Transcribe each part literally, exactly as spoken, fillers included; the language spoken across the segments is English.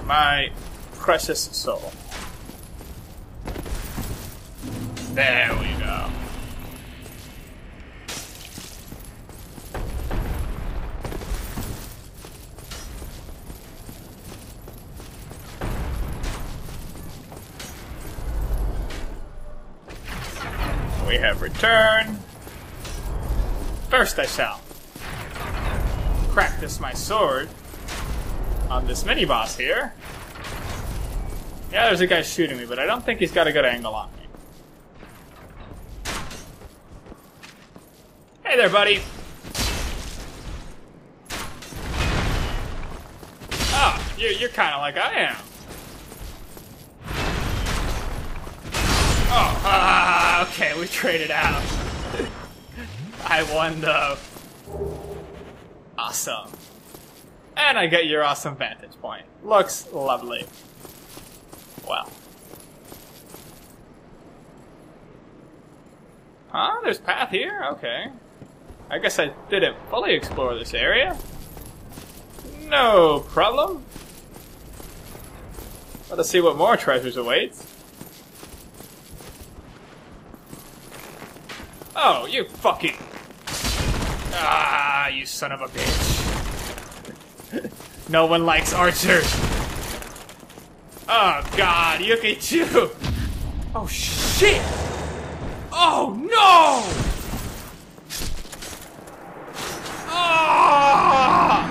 my precious soul. There we go. We have returned. First I shall practice my sword on this mini-boss here. Yeah, there's a guy shooting me, but I don't think he's got a good angle on me. Hey there, buddy. Oh, you're, you're kind of like I am. Oh, uh, okay, we traded out. I won though. Awesome. And I get your awesome vantage point. Looks lovely. Well. Huh? There's path here? Okay. I guess I didn't fully explore this area. No problem. Let us see what more treasures await. Oh, you fucking... Ah, you son of a bitch. No one likes archers. Oh, God, look at you. Oh, shit. Oh, no. Ah!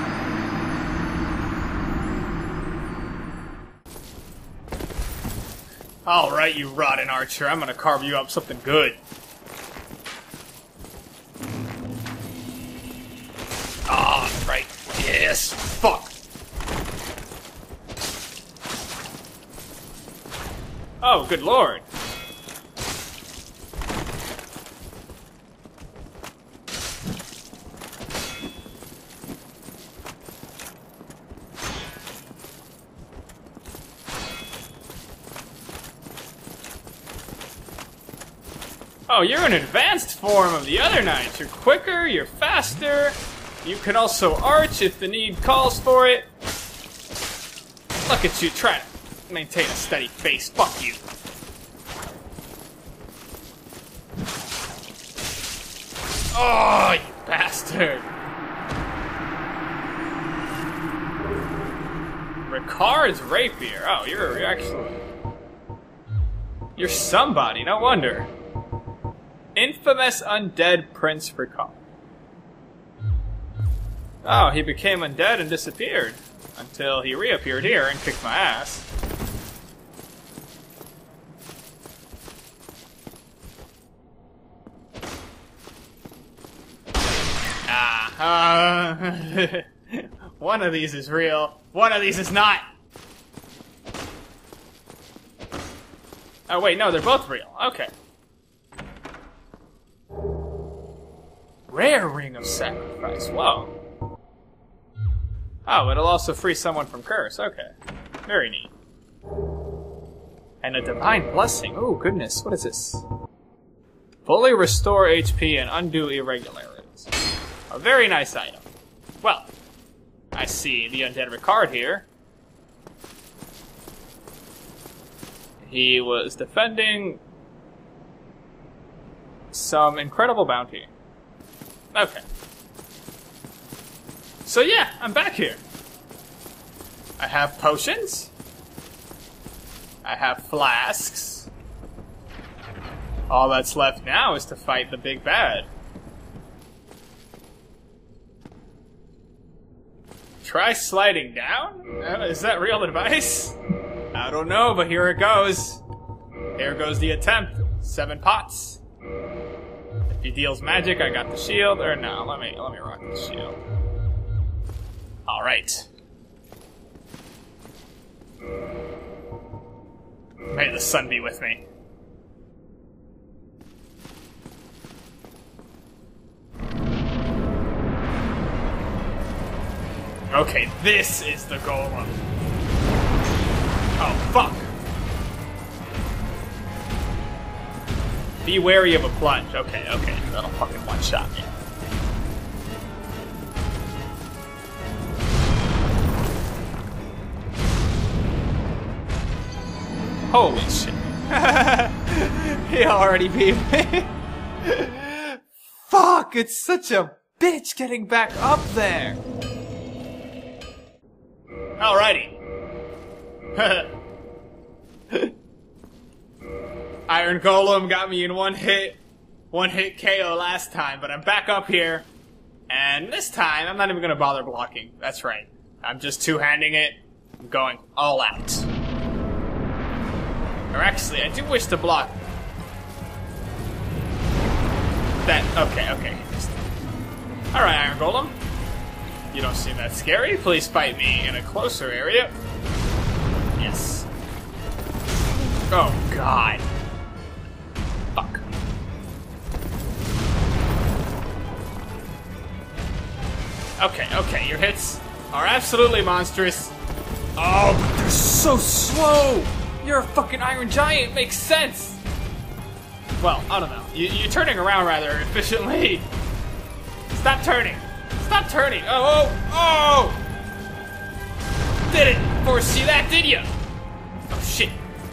All right, you rotten archer. I'm gonna carve you up something good. Ah, right. Yes. Fuck. Oh, good lord. Oh, you're an advanced form of the other knights. You're quicker, you're faster. You can also arch if the need calls for it. Look at you trying to maintain a steady face. Fuck you. Oh, you bastard. Ricard's rapier. Oh, you're, you're actually... You're somebody, no wonder. Infamous undead Prince Ricard. Oh, he became undead and disappeared. Until he reappeared here and kicked my ass. Ah, uh, one of these is real, one of these is not. Oh wait, no, they're both real. Okay. Rare Ring of Sacrifice. Whoa. Oh, it'll also free someone from curse. Okay. Very neat. And a Divine Blessing. Oh, goodness. What is this? Fully restore H P and undo irregularities. A very nice item. Well, I see the Undead Ricard here. He was defending some incredible bounty. Okay. So yeah, I'm back here. I have potions. I have flasks. All that's left now is to fight the big bad. Try sliding down? Uh, is that real advice? I don't know, but here it goes. Here goes the attempt. Seven pots. If he deals magic, I got the shield. Or no, let me let me rock the shield. All right. May the sun be with me. Okay, this is the golem. Oh, fuck. Be wary of a plunge. Okay, okay. That'll fucking one-shot me. Holy shit. He already beat me. Fuck, it's such a bitch getting back up there. Alrighty. Iron Golem got me in one hit. One hit K O last time, but I'm back up here. And this time, I'm not even gonna bother blocking. That's right. I'm just two-handing it. I'm going all out. Or actually, I do wish to block. That, okay, okay. Alright, Iron Golem. You don't seem that scary. Please fight me in a closer area. Yes. Oh, God. Fuck. Okay, okay, your hits are absolutely monstrous. Oh, but they're so slow! You're a fucking Iron Giant, makes sense! Well, I don't know. You, you're turning around rather efficiently. Stop turning! Stop turning! Oh, oh, oh! Didn't foresee that, did ya? Oh, shit.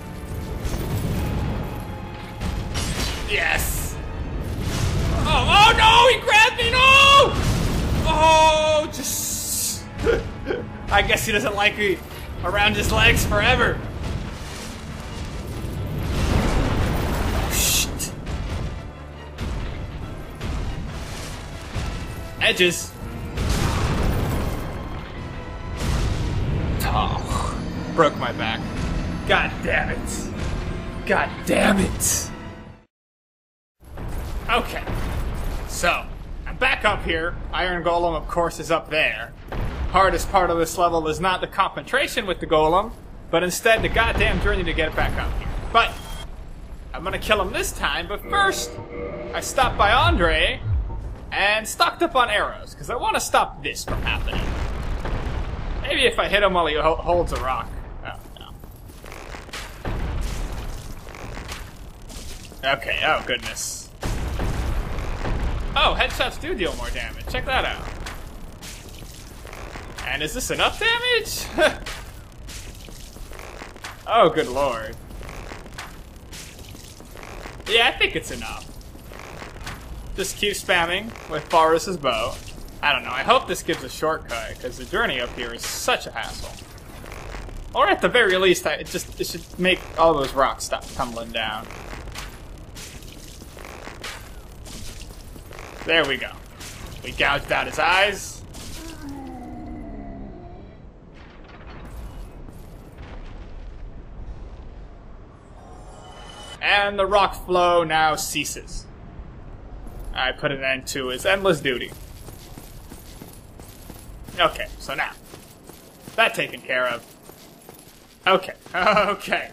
Yes! Oh, oh no! He grabbed me! No! Oh, just... I guess he doesn't like me around his legs forever. Oh, shit. Edges. Oh, broke my back. God damn it. God damn it. Okay, so, I'm back up here. Iron Golem, of course, is up there. Hardest part of this level is not the confrontation with the Golem, but instead the goddamn journey to get it back up here. But, I'm gonna kill him this time, but first, I stopped by Andre and stocked up on arrows, because I want to stop this from happening. Maybe if I hit him while he ho holds a rock. Oh, no. Okay, oh goodness. Oh, headshots do deal more damage. Check that out. And is this enough damage? Oh, good lord. Yeah, I think it's enough. Just keep spamming with Forrest's bow. I don't know, I hope this gives a shortcut, because the journey up here is such a hassle. Or at the very least, I, it just it should make all those rocks stop tumbling down. There we go. We gouged out his eyes. And the rock flow now ceases. I put an end to his endless duty. Okay, so now, that taken care of. Okay, okay.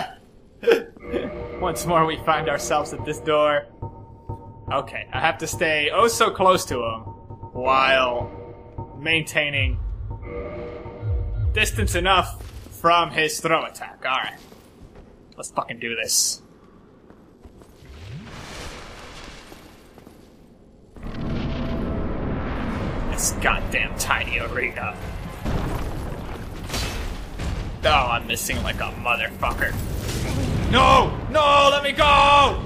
Once more we find ourselves at this door. Okay, I have to stay oh so close to him while maintaining distance enough from his throw attack. Alright, let's fucking do this. This goddamn tiny arena. Oh, I'm missing like a motherfucker. No! No! Let me go!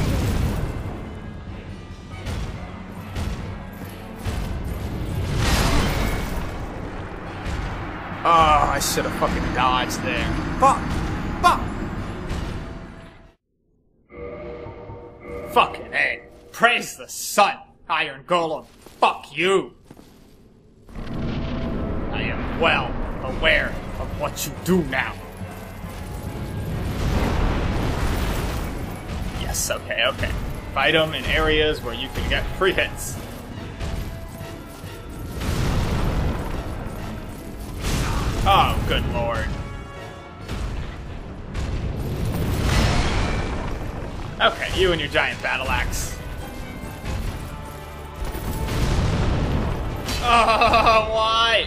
Oh, I should have fucking dodged there. Fuck! Fuck! Fucking A. Praise the sun, Iron Golem. Fuck you! I am well aware of what you do now. Yes, okay, okay. Fight them in areas where you can get free hits. Oh, good lord. Okay, you and your giant battle axe. Oh, why?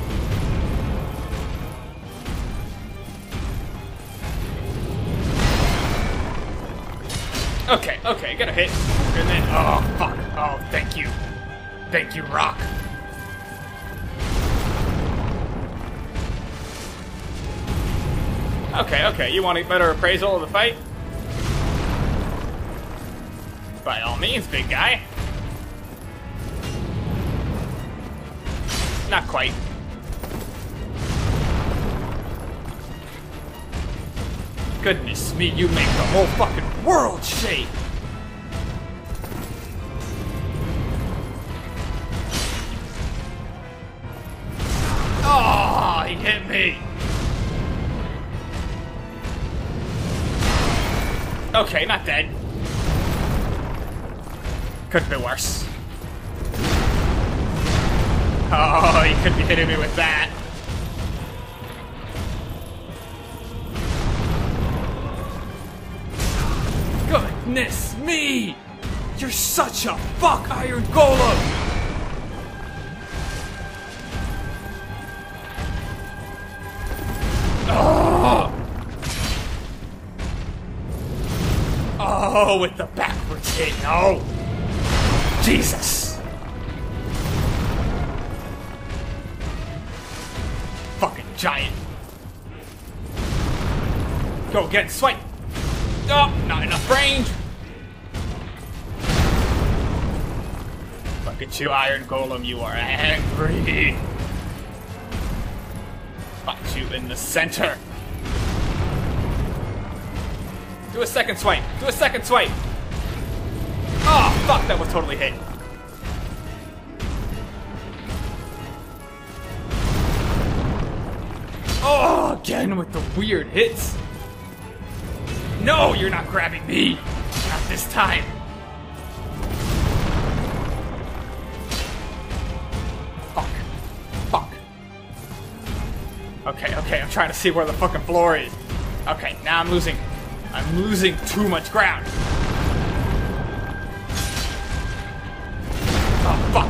Okay, okay, get a hit. And then, oh, fuck. Oh, thank you. Thank you, rock. Okay, okay, you want a better appraisal of the fight? By all means, big guy. Not quite. Goodness me, you make the whole fucking world shake! Oh, he hit me! Okay, not dead. Could have been worse. Oh, he could be hitting me with that. Goodness me! You're such a fuck, Iron Golem! Oh! Oh, with the backwards hit, no! Jesus! Fucking giant. Go again, swipe! Oh, not enough range! Look at you, Iron Golem, you are angry! Fight you in the center! Do a second swipe! Do a second swipe! Oh, fuck, that was totally hit. Oh, again with the weird hits. No, you're not grabbing me. Not this time. Fuck. Fuck. Okay, okay, I'm trying to see where the fucking floor is. Okay, now I'm losing. I'm losing too much ground. Oh, fuck.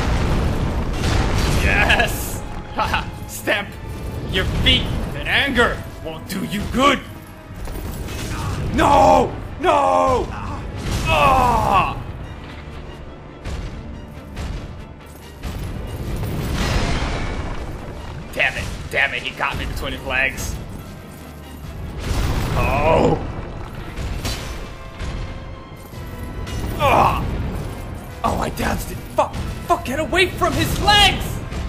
Yes! Haha, stamp your feet in anger won't do you good. No! No! Oh! Damn it. Damn it, he got me between his legs. Oh! Oh! Oh, I dodged it. Fuck! Fuck, get away from his legs!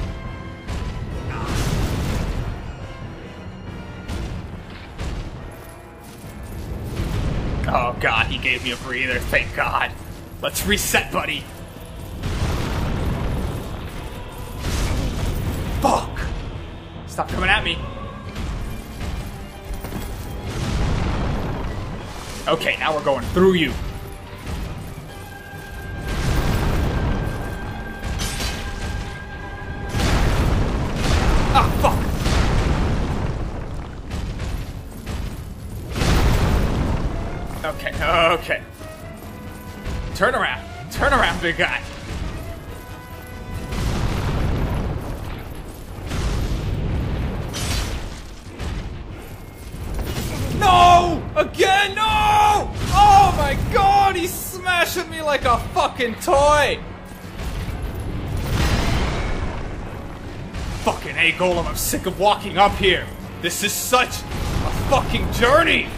Oh god, he gave me a breather, thank god. Let's reset, buddy. Fuck! Stop coming at me. Okay, now we're going through you. Ah, fuck! Okay, okay. Turn around. Turn around, big guy. No! Again, no! Oh my god, he's smashing me like a fucking toy! Fucking A, Golem, I'm sick of walking up here. This is such a fucking journey!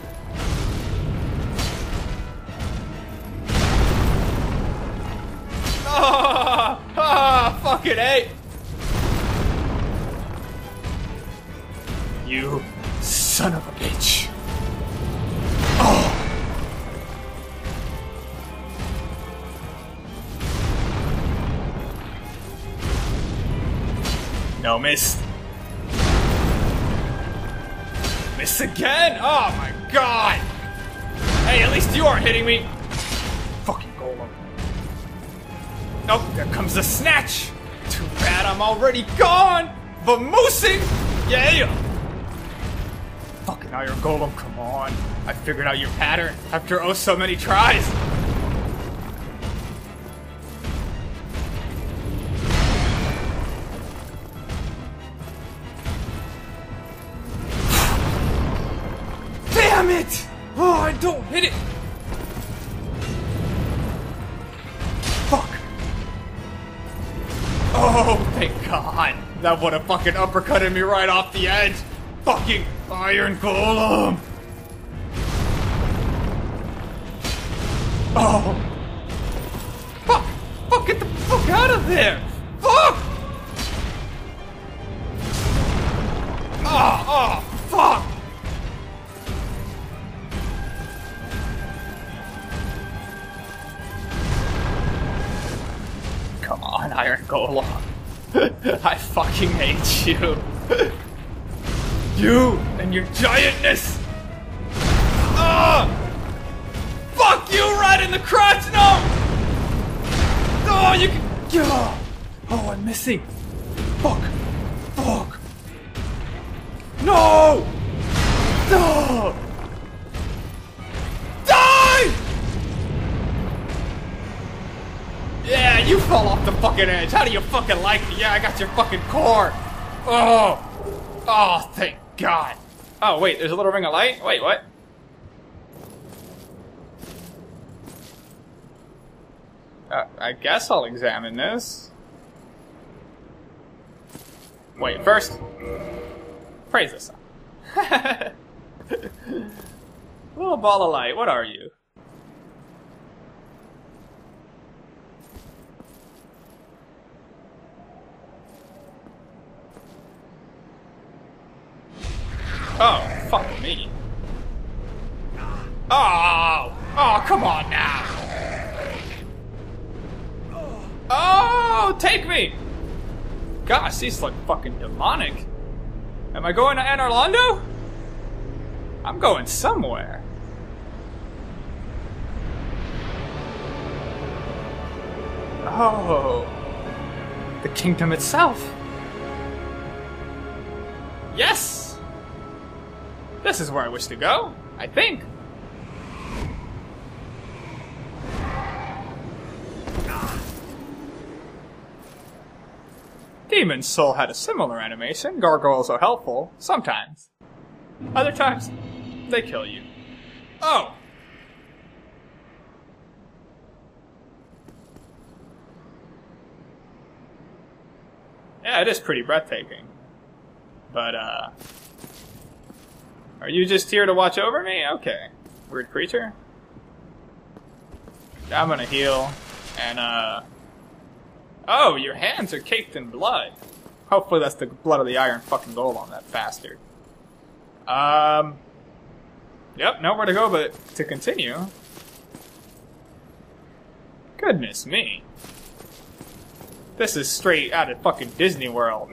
Ah, ah, fucking A! You son of a bitch. Oh! No, miss. Miss again? Oh my god! Hey, at least you aren't hitting me. Fucking Golem. Oh, there comes the snatch! Too bad I'm already gone! Vamoosing! Yeah! Fucking Iron Golem, come on. I figured out your pattern after oh so many tries. Damn it! Oh, I don't hit it! Fuck. Oh, thank God. That would have fucking uppercutted me right off the edge. fucking Iron Golem! Oh! Fuck! Fuck! Get the fuck out of there! Fuck! Oh! Oh! Fuck! Come on, Iron Golem. I fucking hate you. You and your giantness! Ah! Fuck you right in the crotch! No! Oh, you can. Oh, oh, I'm missing. Fuck. Fuck. No! No! Die! Yeah, you fell off the fucking edge. How do you fucking like me? Yeah, I got your fucking core. Oh. Oh, thank God. Oh, wait, there's a little ring of light? Wait, what? Uh, I guess I'll examine this. Wait, first, praise the sun. Little ball of light, what are you? Oh, fuck me. Oh! Oh, come on now! Oh, take me! Gosh, these look fucking demonic. Am I going to Anorlando? I'm going somewhere. Oh. The kingdom itself. Yes! This is where I wish to go, I think. Demon's Soul had a similar animation. Gargoyles are helpful, sometimes. Other times, they kill you. Oh! Yeah, it is pretty breathtaking. But, uh... are you just here to watch over me? Okay. Weird creature. I'm gonna heal, and, uh... oh, your hands are caked in blood. Hopefully that's the blood of the Iron fucking Golem, that bastard. Um... Yep, nowhere to go but to continue. Goodness me. This is straight out of fucking Disney World.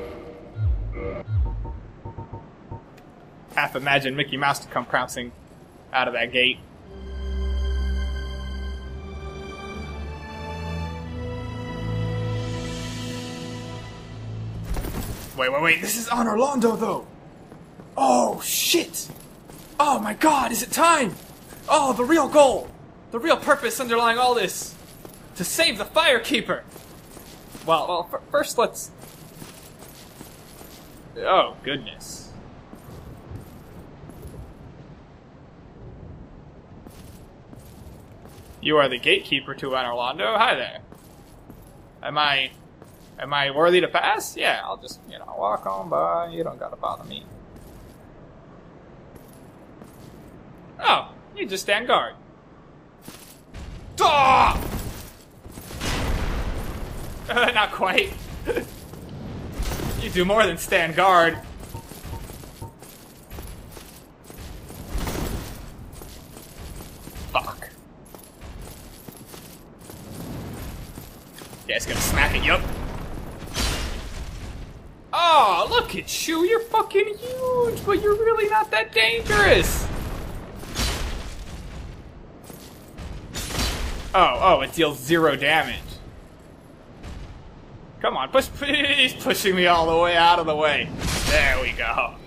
Half imagine Mickey Mouse to come pouncing out of that gate. Wait, wait, wait, this is Anorlando, though! Oh, shit! Oh my god, is it time? Oh, the real goal! The real purpose underlying all this! To save the Firekeeper! Well, well, f first let's... oh, goodness. You are the gatekeeper to Anorlando? Hi there. Am I... Am I worthy to pass? Yeah, I'll just, you know, walk on by. You don't gotta bother me. Oh, you just stand guard. Ah! Uh, not quite. You do more than stand guard. Fuck. Yeah, it's gonna smack it, yup. Oh, look at you, you're fucking huge, but you're really not that dangerous. Oh, oh, it deals zero damage. Come on, push, he's pushing me all the way out of the way. There we go.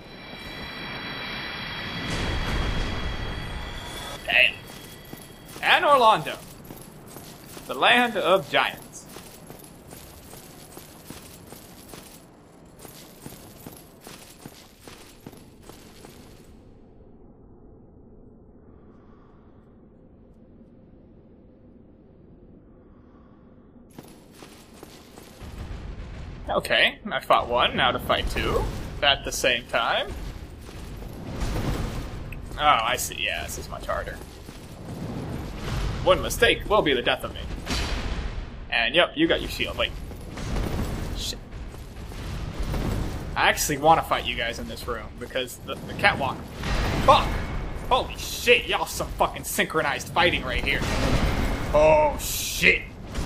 Damn. Anorlando, the land of giants. Okay, I fought one, now to fight two. At the same time. Oh, I see. Yeah, this is much harder. One mistake will be the death of me. And yep, you got your shield. Wait. Shit. I actually want to fight you guys in this room because the, the catwalk. Fuck! Holy shit, y'all some fucking synchronized fighting right here. Oh shit.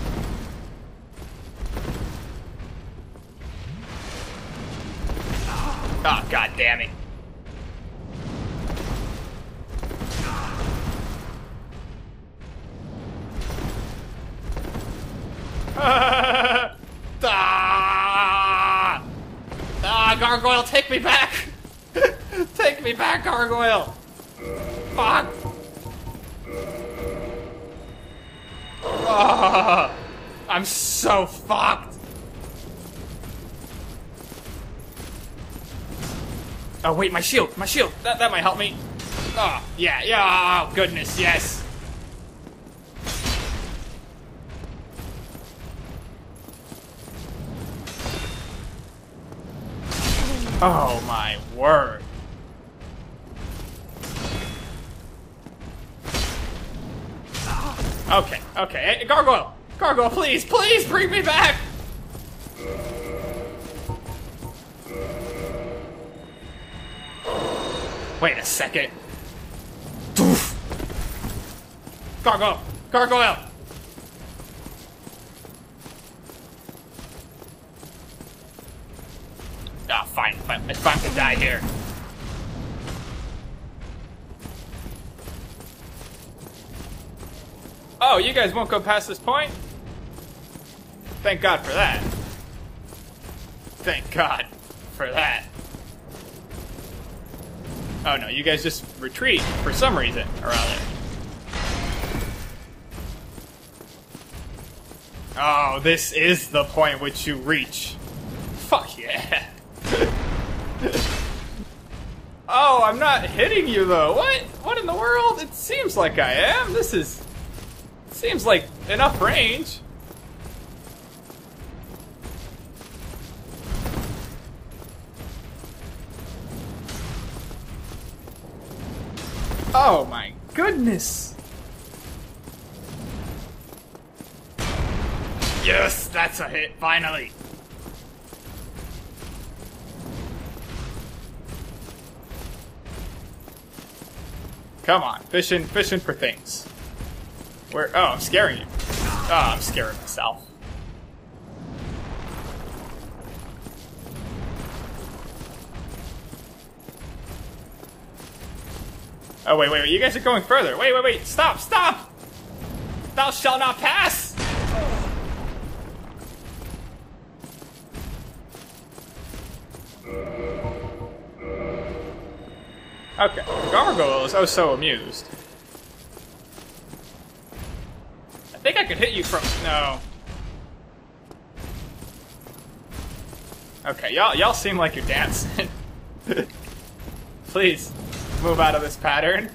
Oh, god damn it. Ah! Ah! Ah, Gargoyle, take me back! Take me back, Gargoyle! Fuck! Ah! I'm so fucked! Oh wait, my shield, my shield! That, that might help me. Oh, yeah, yeah, oh goodness, yes! Oh my word. Okay, okay. Hey, Gargoyle! Gargoyle, please, please bring me back! Wait a second. Doof. Gargoyle! Gargoyle! Ah, oh, fine, fine. It's fine to die here. Oh, you guys won't go past this point? Thank God for that. Thank God for that. Oh no, you guys just retreat for some reason or other. Oh, this is the point which you reach. Fuck yeah. Oh, I'm not hitting you though. What? What in the world? It seems like I am. This is... Seems like enough range. Oh my goodness. Yes, that's a hit, finally. Come on, fishing, fishing for things. Where? Oh, I'm scaring you. Oh, I'm scaring myself. Oh, wait, wait, wait. You guys are going further. Wait, wait, wait. Stop, stop! Thou shalt not pass! Okay. Gargoyle is oh so amused. I think I could hit you from... No. Okay, y'all y'all seem like you're dancing. Please, move out of this pattern.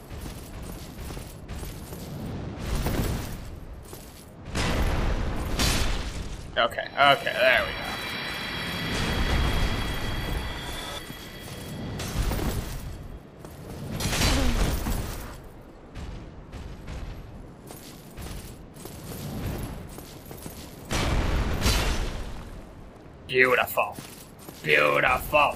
Okay, okay, there we go. Beautiful. Beautiful.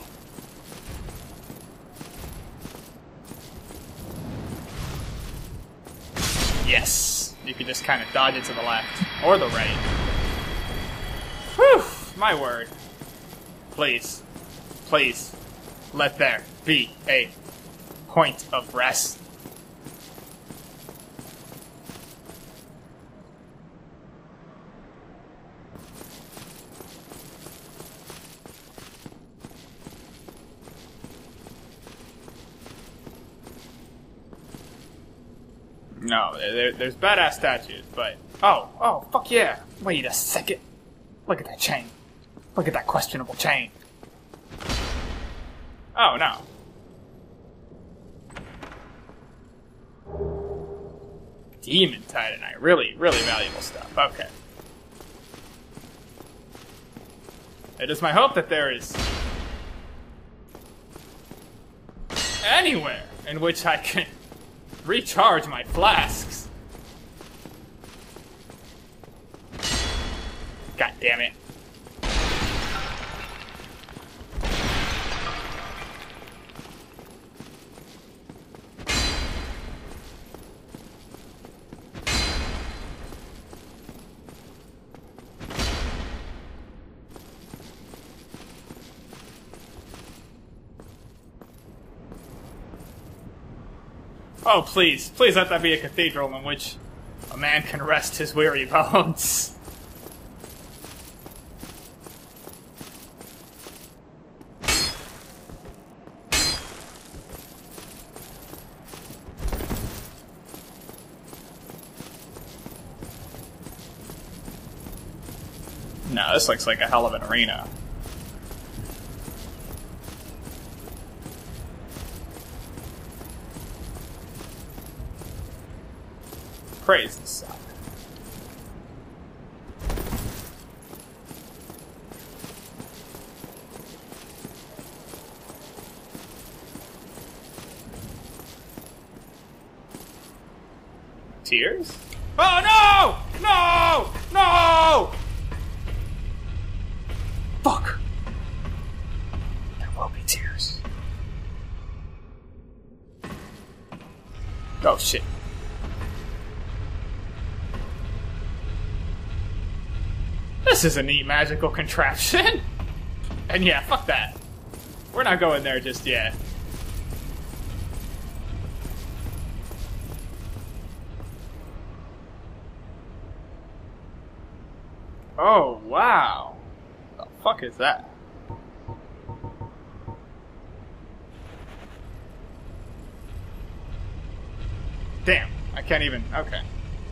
Yes. You can just kind of dodge it to the left. Or the right. Whew. My word. Please. Please. Let there be a point of rest. No, there, there's badass statues, but... Oh, oh, fuck yeah. Wait a second. Look at that chain. Look at that questionable chain. Oh, no. Demon Titanite. Really, really valuable stuff. Okay. It is my hope that there is... anywhere in which I can recharge my flasks. God damn it. Oh, please. Please let that be a cathedral in which a man can rest his weary bones. No, this looks like a hell of an arena. Praise the sun. Tears? Oh no! No! No! Fuck! There will be tears. Oh shit. This is a neat magical contraption. And yeah, fuck that. We're not going there just yet. Oh, wow. What the fuck is that? Damn, I can't even... Okay.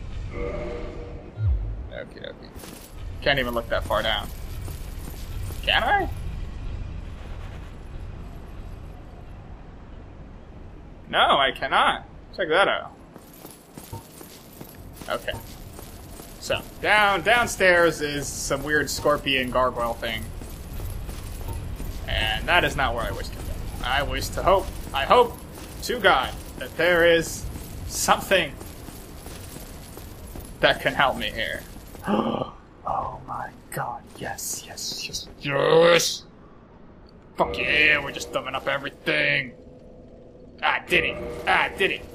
Okay, okay. Can't even look that far down. Can I? No, I cannot. Check that out. Okay. So, down, downstairs is some weird scorpion gargoyle thing. And that is not where I wish to go. I wish to hope, I hope to God that there is something that can help me here. Oh my god, yes, yes, yes, yes! Fuck yeah, we're just thumbing up everything! I did it! I did it!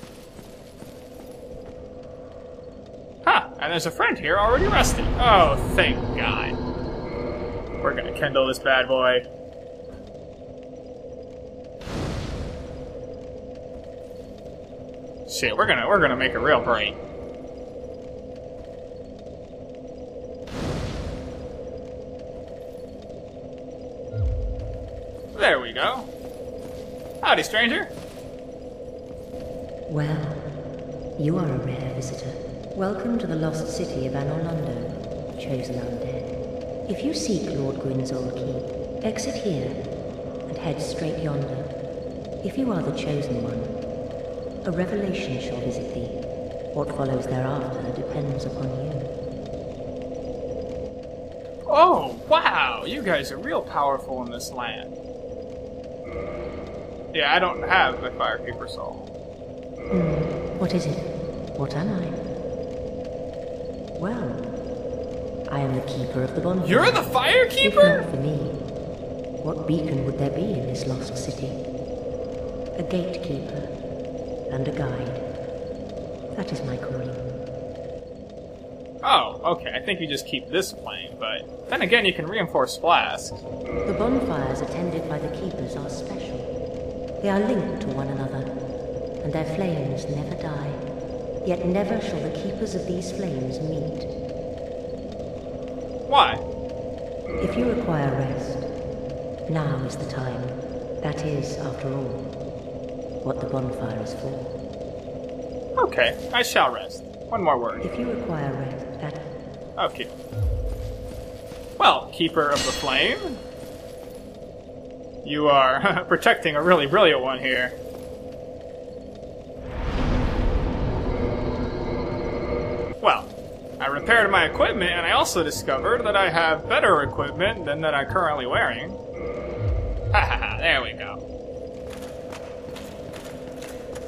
Huh, and there's a friend here already resting. Oh, thank God. We're gonna kindle this bad boy. Shit, we're gonna, we're gonna make a real break. There we go. Howdy, stranger. Well, you are a rare visitor. Welcome to the lost city of Anorlando, chosen undead. If you seek Lord Gwyn's old keep, exit here and head straight yonder. If you are the chosen one, a revelation shall visit thee. What follows thereafter depends upon you. Oh, wow! You guys are real powerful in this land. Yeah, I don't have a Firekeeper soul. Hmm, what is it? What am I? Well, I am the keeper of the bonfire. You're the Firekeeper? If not for me, what beacon would there be in this lost city? A gatekeeper and a guide. That is my calling. Oh, okay. I think you just keep this flame, but then again, you can reinforce flasks. The bonfires attended by the keepers are special. They are linked to one another, and their flames never die. Yet never shall the keepers of these flames meet. Why? If you require rest, now is the time. That is, after all, what the bonfire is for. Okay, I shall rest. One more word. If you require rest, that... Okay. Well, Keeper of the Flame, you are protecting a really brilliant one here. Well, I repaired my equipment, and I also discovered that I have better equipment than that I'm currently wearing. Ha ha ha, there we go.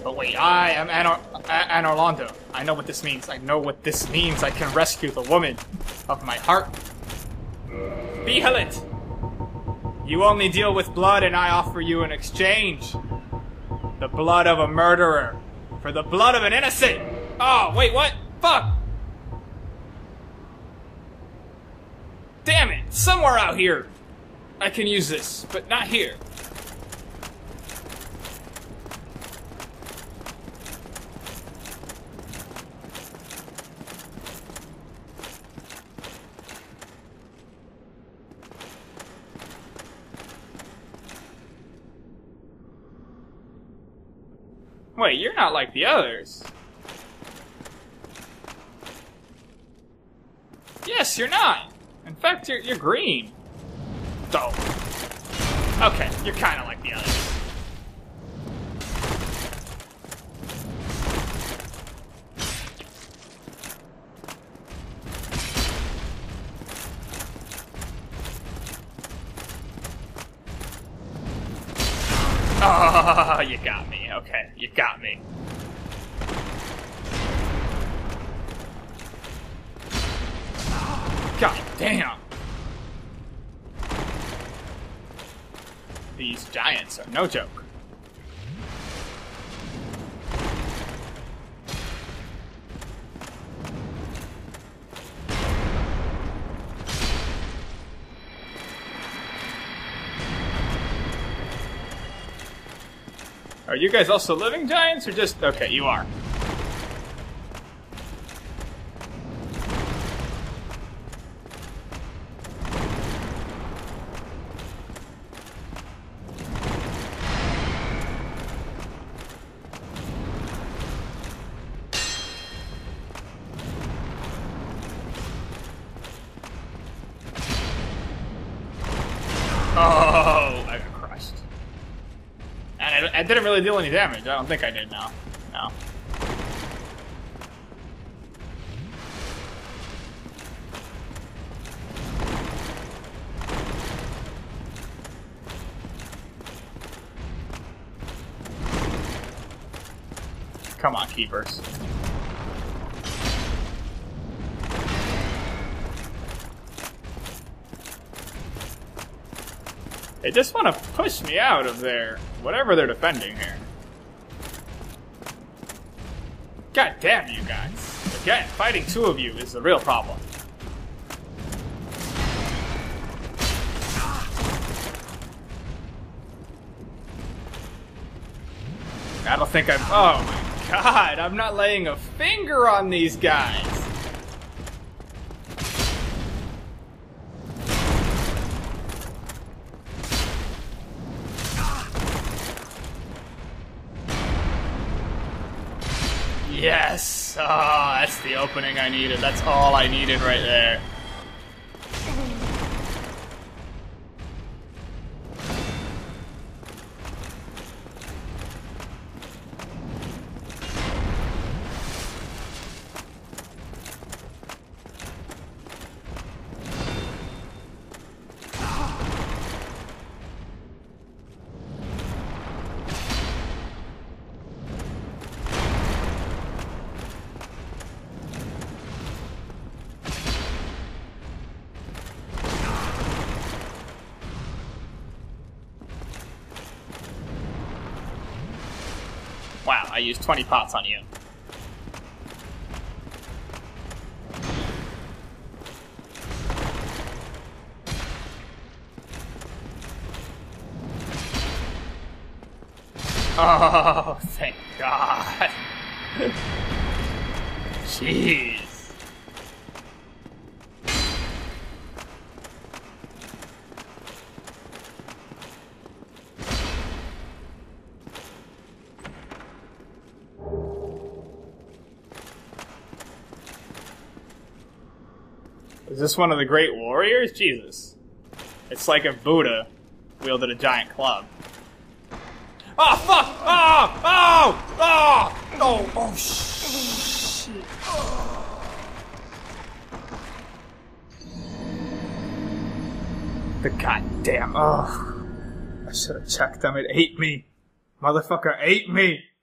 But wait, I am Anor Anorlando. I know what this means. I know what this means. I can rescue the woman of my heart. Behelit! You only deal with blood, and I offer you an exchange. The blood of a murderer for the blood of an innocent. Oh, wait, what? Fuck! Damn it! Somewhere out here I can use this, but not here. Wait, you're not like the others. Yes, you're not. In fact, you're, you're green. Oh. Okay, you're kind of like the others. Oh, you got me. Okay, you got me. God damn. These giants are no joke. Are you guys also living giants, or just... Okay, you are. Oh, I got crushed. And I, I didn't really deal any damage. I don't think I did now. No. Come on, keepers. They just want to push me out of there, whatever they're defending here. God damn you guys. Again, fighting two of you is the real problem. I don't think I'm... Oh my god, I'm not laying a finger on these guys. Yes! Oh, that's the opening I needed. That's all I needed right there. Wow, I used twenty pots on you. Oh, thank God. Jeez. Is this one of the great warriors? Jesus. It's like if Buddha wielded a giant club. Oh, fuck! Oh! Oh! Oh! Oh! Oh, shit. Oh. The goddamn... Oh. I should have checked them. It ate me. Motherfucker ate me.